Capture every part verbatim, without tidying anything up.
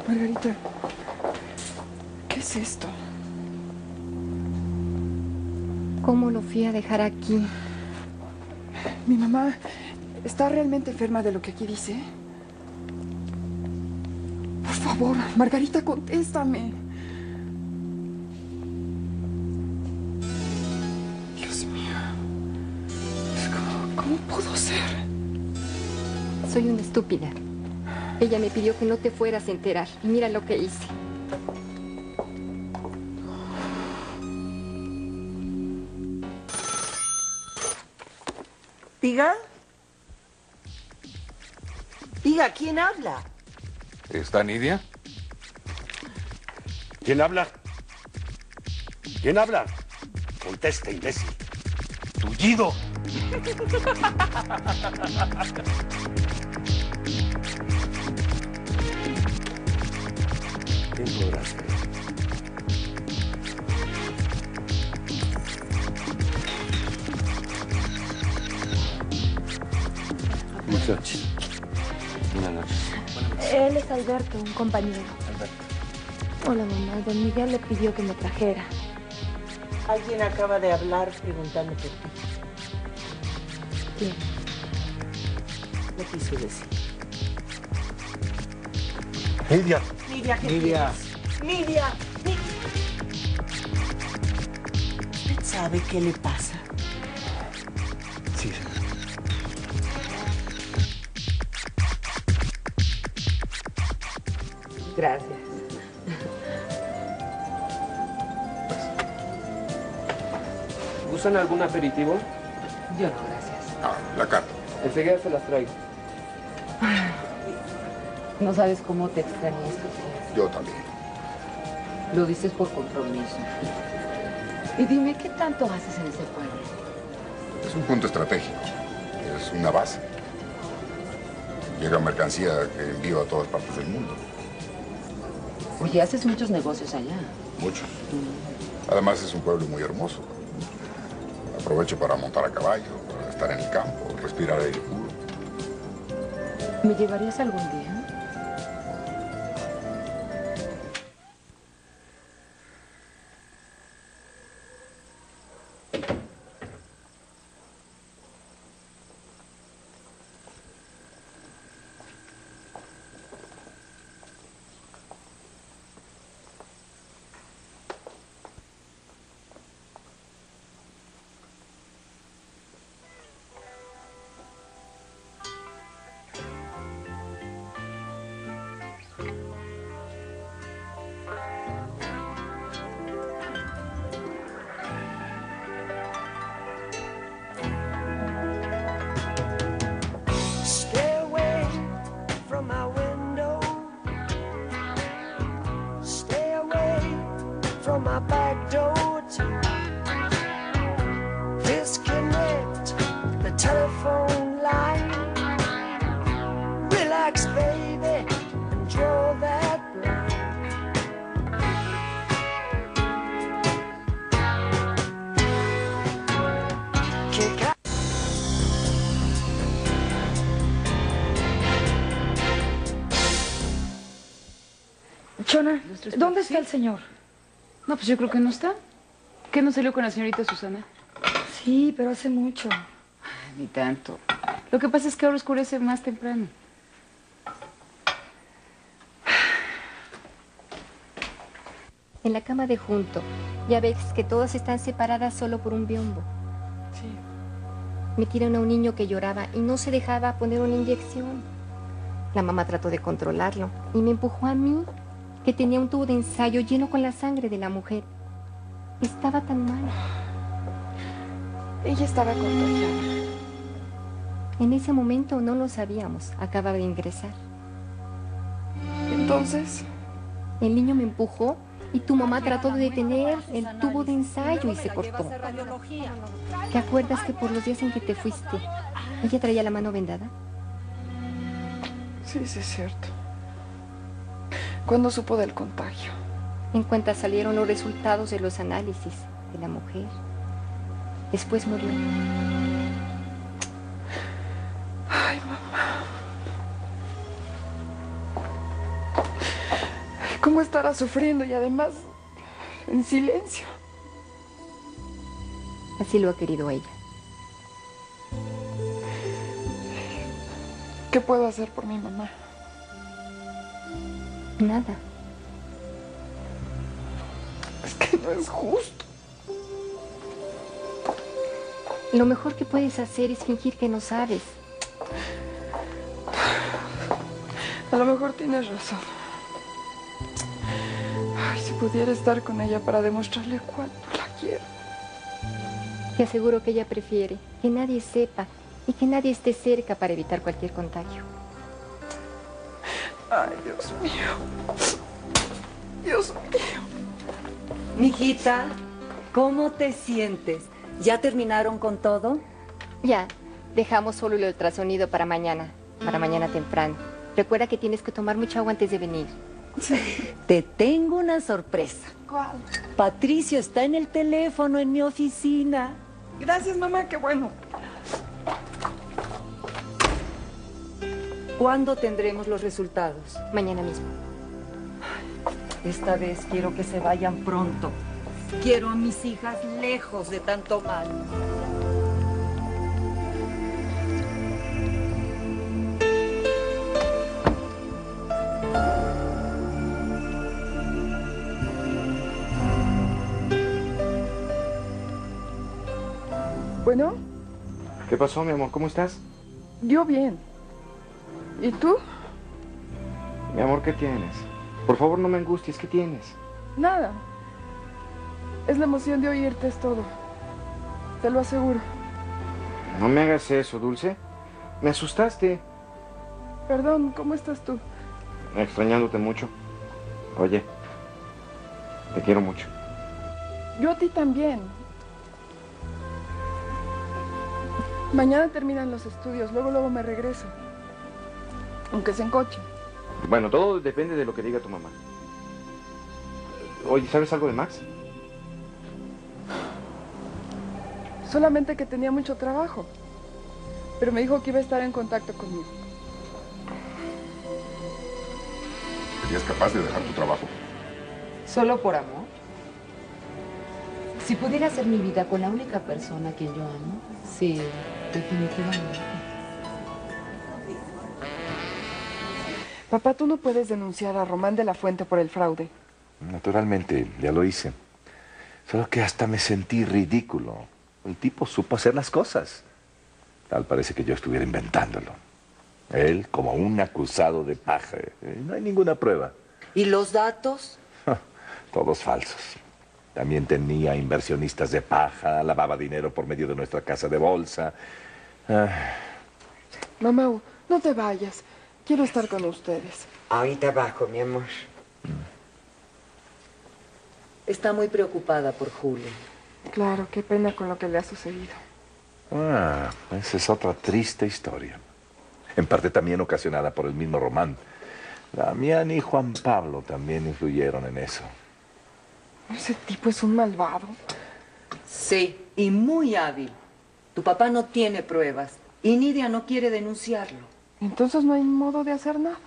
Margarita, ¿qué es esto? ¿Cómo lo fui a dejar aquí? Mi mamá está realmente enferma de lo que aquí dice. Por favor, Margarita, contéstame. Dios mío. ¿Cómo, cómo pudo ser? Soy una estúpida. Ella me pidió que no te fueras a enterar. Y mira lo que hice. Diga. Diga, ¿quién habla? ¿Está Nidia? ¿Quién habla? ¿Quién habla? Contesta, imbécil. ¡Tullido! ¿Quién podrá ser? Buenas noches. Buenas noches. Él es Alberto, un compañero. Alberto. Hola, mamá. Don Miguel le pidió que me trajera. Alguien acaba de hablar preguntando por ti. ¿Quién? No quiso decir. Nidia. Nidia, ¿qué Nidia. quieres? Nidia. Nidia. ¿Usted sabe qué le pasa? Sí, señor. Gracias. ¿Gustan algún aperitivo? Yo no, gracias. Ah, la carta. Enseguida se las traigo. No sabes cómo te extrañé estos días. Yo también. Lo dices por compromiso. Y dime, ¿qué tanto haces en ese pueblo? Es un punto estratégico. Es una base. Llega mercancía que envío a todas partes del mundo. Oye, haces muchos negocios allá. Muchos. Además es un pueblo muy hermoso. Aprovecho para montar a caballo, para estar en el campo, respirar aire puro. ¿Me llevarías algún día? Chona, ¿dónde está el señor? No, pues yo creo que no está. ¿Qué no salió con la señorita Susana? Sí, pero hace mucho. Ay, ni tanto. Lo que pasa es que ahora oscurece más temprano. En la cama de junto, ya ves que todas están separadas solo por un biombo. Sí. Metieron a un niño que lloraba y no se dejaba poner una inyección. La mamá trató de controlarlo y me empujó a mí, que tenía un tubo de ensayo lleno con la sangre de la mujer. Estaba tan mal. Ella estaba contagiada. En ese momento no lo sabíamos. Acababa de ingresar. Entonces, el niño me empujó y tu mamá trató de detener el tubo de ensayo y se cortó. ¿Te acuerdas que por los días en que te fuiste, ella traía la mano vendada? Sí, sí es cierto. ¿Cuándo supo del contagio? En cuanto salieron los resultados de los análisis de la mujer. Después murió. Ay, mamá. ¿Cómo estará sufriendo y además en silencio? Así lo ha querido ella. ¿Qué puedo hacer por mi mamá? Nada. Es que no es justo. Lo mejor que puedes hacer es fingir que no sabes. A lo mejor tienes razón. Ay, si pudiera estar con ella para demostrarle cuánto la quiero. Te aseguro que ella prefiere que nadie sepa y que nadie esté cerca para evitar cualquier contagio. Ay, Dios mío. Dios mío. Mijita, ¿cómo te sientes? ¿Ya terminaron con todo? Ya, dejamos solo el ultrasonido para mañana, para mañana temprano. Recuerda que tienes que tomar mucha agua antes de venir. Te tengo una sorpresa. ¿Cuál? Patricio está en el teléfono en mi oficina. Gracias, mamá, qué bueno. ¿Cuándo tendremos los resultados? Mañana mismo. Esta vez quiero que se vayan pronto. Quiero a mis hijas lejos de tanto mal. Bueno, ¿Qué pasó, mi amor? ¿Cómo estás? yo bien. ¿Y tú? Mi amor, ¿qué tienes? Por favor, no me angusties. ¿Qué tienes? Nada. Es la emoción de oírte, es todo. Te lo aseguro. No me hagas eso, Dulce. Me asustaste. Perdón, ¿cómo estás tú? Extrañándote mucho. Oye, te quiero mucho. Yo a ti también. Mañana terminan los estudios, luego luego me regreso. Aunque sea en coche. Bueno, todo depende de lo que diga tu mamá. Oye, ¿sabes algo de Max? Solamente que tenía mucho trabajo. Pero me dijo que iba a estar en contacto conmigo. ¿Serías capaz de dejar tu trabajo? ¿Solo por amor? Si pudiera hacer mi vida con la única persona que yo amo, sí, definitivamente. Papá, tú no puedes denunciar a Román de la Fuente por el fraude. Naturalmente, ya lo hice. Solo que hasta me sentí ridículo. El tipo supo hacer las cosas. Tal parece que yo estuviera inventándolo. Él como un acusado de paja. No hay ninguna prueba. ¿Y los datos? Todos falsos. También tenía inversionistas de paja, lavaba dinero por medio de nuestra casa de bolsa. Ah. Mamá, no te vayas. Quiero estar con ustedes. Ahorita bajo, mi amor. Está muy preocupada por Julio. Claro, qué pena con lo que le ha sucedido. Ah, esa es otra triste historia. En parte también ocasionada por el mismo Román. Damián y Juan Pablo también influyeron en eso. Ese tipo es un malvado. Sí, y muy hábil. Tu papá no tiene pruebas y Nidia no quiere denunciarlo. Entonces no hay modo de hacer nada.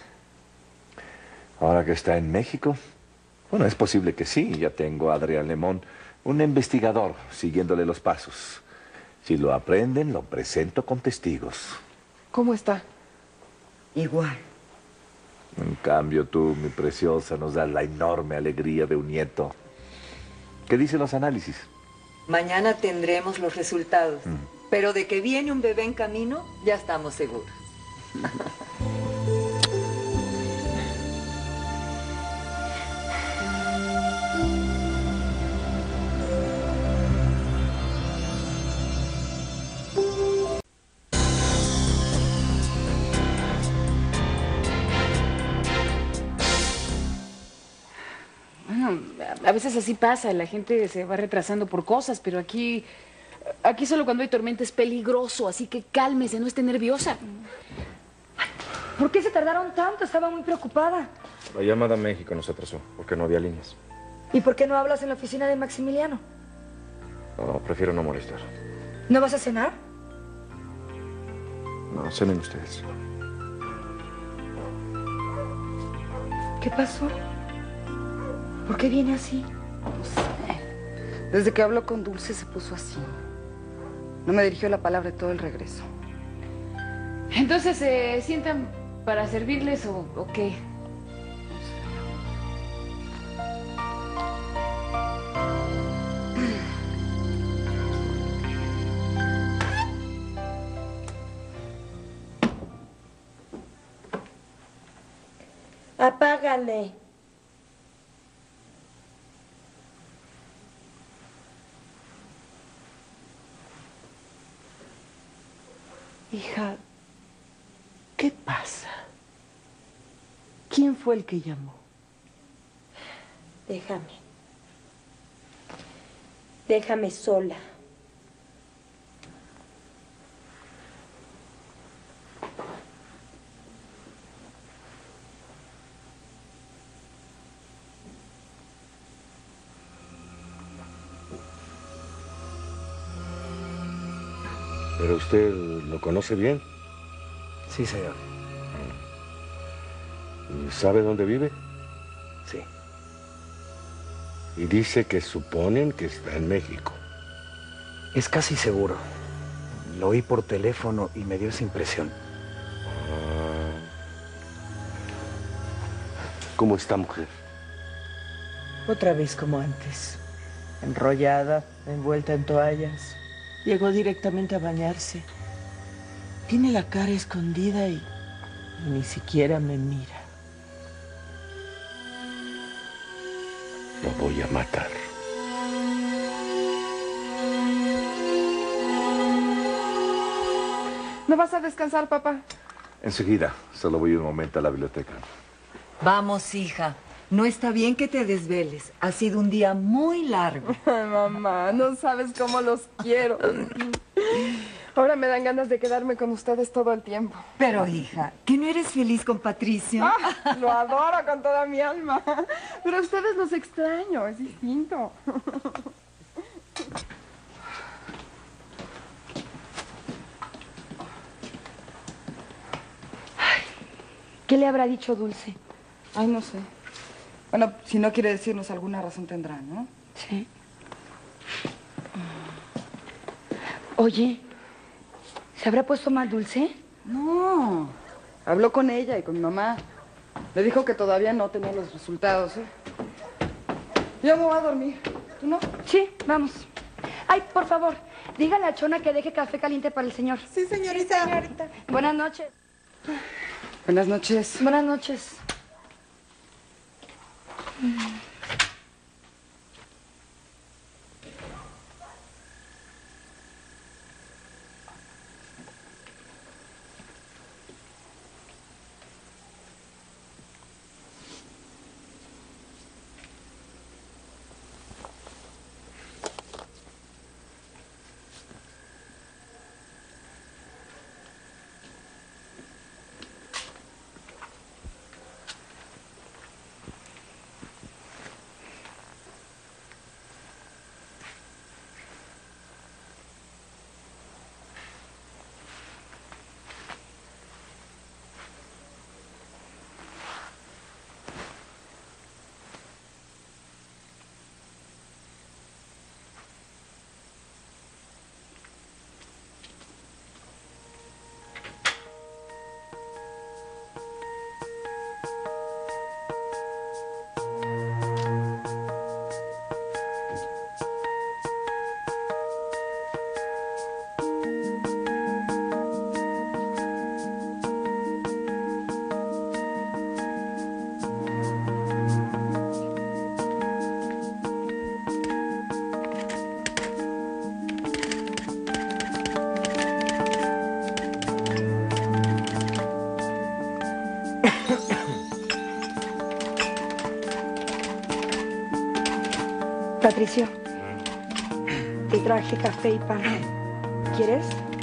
Ahora que está en México, bueno, es posible que sí. Ya tengo a Adrián Lemón, un investigador, siguiéndole los pasos. Si lo aprenden, lo presento con testigos. ¿Cómo está? Igual. En cambio, tú, mi preciosa, nos das la enorme alegría de un nieto. ¿Qué dicen los análisis? Mañana tendremos los resultados. Mm. Pero de que viene un bebé en camino, ya estamos seguros. Bueno, a veces así pasa, la gente se va retrasando por cosas, pero aquí, aquí solo cuando hay tormenta es peligroso, así que cálmese, no esté nerviosa. ¿Por qué se tardaron tanto? Estaba muy preocupada. La llamada a México nos atrasó, porque no había líneas. ¿Y por qué no hablas en la oficina de Maximiliano? No, prefiero no molestar. ¿No vas a cenar? No, cenen ustedes. ¿Qué pasó? ¿Por qué viene así? No sé. Desde que habló con Dulce se puso así. No me dirigió la palabra de todo el regreso. Entonces, ¿se sientan para servirles o, o qué? Apágale. Hija, ¿qué pasa? ¿Quién fue el que llamó? Déjame. Déjame sola. ¿Pero usted lo conoce bien? Sí, señor. ¿Y sabe dónde vive? Sí. Y dice que suponen que está en México. Es casi seguro. Lo oí por teléfono y me dio esa impresión. Ah. ¿Cómo está, mujer? Otra vez como antes. Enrollada, envuelta en toallas. Llegó directamente a bañarse. Tiene la cara escondida y, y ni siquiera me mira. Lo voy a matar. ¿No vas a descansar, papá? Enseguida. Solo voy un momento a la biblioteca. Vamos, hija. No está bien que te desveles. Ha sido un día muy largo. Ay, mamá, no sabes cómo los quiero. Ahora me dan ganas de quedarme con ustedes todo el tiempo. Pero, hija, ¿que no eres feliz con Patricio? Ah, lo adoro con toda mi alma. Pero a ustedes los extraño, es distinto. Ay, ¿qué le habrá dicho Dulce? Ay, no sé. Bueno, si no quiere decirnos alguna razón tendrá, ¿no? Sí. Oye, ¿se habrá puesto mal Dulce? No. Habló con ella y con mi mamá. Le dijo que todavía no tenía los resultados, ¿eh? Yo me voy a dormir. ¿Tú no? Sí, vamos. Ay, por favor, dígale a Chona que deje café caliente para el señor. Sí, señorita. Sí, señorita. Buenas noches. Buenas noches. Buenas noches. Patricio, te traje café y pan. ¿Quieres?